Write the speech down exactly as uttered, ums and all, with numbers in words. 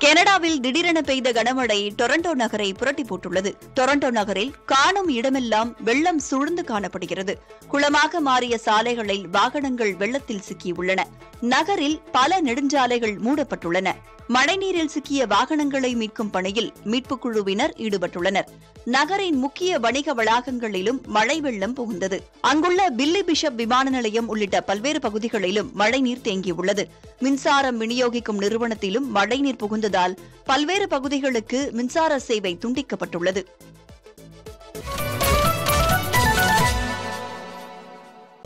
கனடாவில் திடீரென பெய்த கனமழை டொரண்டோ நகரை புரட்டி போட்டுள்ளது. டொரண்டோ நகரில் காணும் இடமெல்லாம் வெள்ளம் சூழ்ந்து காணப்படுகிறது. குளமாக மாறிய சாலைகளில் வாகனங்கள் வெள்ளத்தில் சிக்கியுள்ளன. நகரில் பல நெடுஞ்சாலைகள் மூடப்பட்டுள்ளன. மழைநீரில் சிக்கிய வாகனங்களை மீட்கும் பணியில் மீட்புக் குழுவினர் ஈடுபட்டுள்ளனர். நகரின் முக்கிய வணிக வளாகங்களிலும் மழை வெள்ளம் புகுந்தது. அங்குள்ள பில்லி பிஷப் விமான நிலையம் உள்ளிட்ட பல்வேறு பகுதிகளிலும் மழைநீர் தேங்கியுள்ளது. மின்சாரம் விநியோகிக்கும் நிறுவனத்திலும் மழைநீர் புகுந்ததால் பல்வேறு பகுதிகளுக்கு மின்சார சேவை துண்டிக்கப்பட்டுள்ளது.